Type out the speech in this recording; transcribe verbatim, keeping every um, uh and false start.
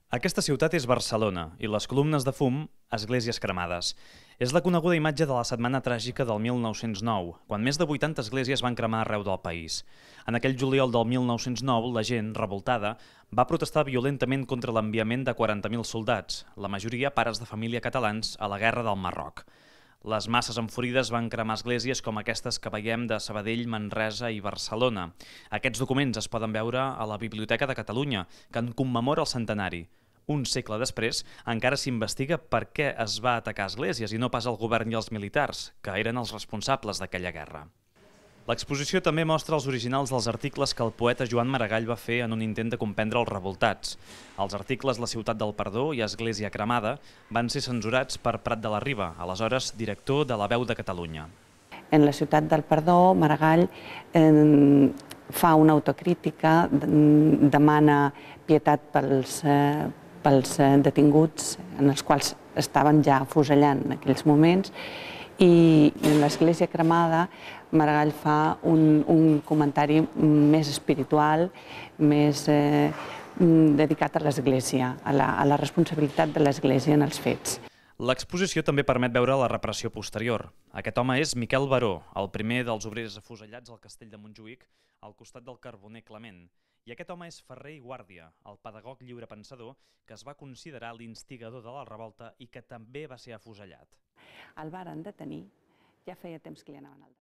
Aquesta ciutat és Barcelona i les columnes de fum, esglésies cremades. És la coneguda imatge de la setmana tràgica del mil nou-cents nou, quan més de vuitanta esglésies van cremar arreu del país. En aquell juliol del mil nou-cents nou, la gent, revoltada, va protestar violentament contra l'enviament de quaranta mil soldats, la majoria pares de família catalans, a la guerra del Marroc. Les masses enfurides van cremar esglésies com aquestes que veiem de Sabadell, Manresa i Barcelona. Aquests documents es poden veure a la Biblioteca de Catalunya, que en commemora el centenari. Un segle després, encara s'investiga per què es va atacar esglésies i no pas el govern i els militars, que eren els responsables d'aquella guerra. L'exposició també mostra els originals dels articles que el poeta Joan Maragall va fer en un intent de comprendre els revoltats. Els articles La ciutat del perdó i Església cremada van ser censurats per Prat de la Riba, aleshores director de La Veu de Catalunya. En La ciutat del perdó, Maragall eh, fa una autocrítica, demana pietat pels, eh, pels detinguts en els quals estaven ja afusellant en aquells moments, i en l'Església cremada Maragall fa un, un comentari més espiritual, més eh, dedicat a l'Església, a la, a la responsabilitat de l'Església en els fets. L'exposició també permet veure la repressió posterior. Aquest home és Miquel Baró, el primer dels obrers afusellats al castell de Montjuïc, al costat del carboner Clement. I aquest home és Ferrer i Guàrdia, el pedagog lliurepensador que es va considerar l'instigador de la revolta i que també va ser afusellat. El varen detenir, ja feia temps que li anaven al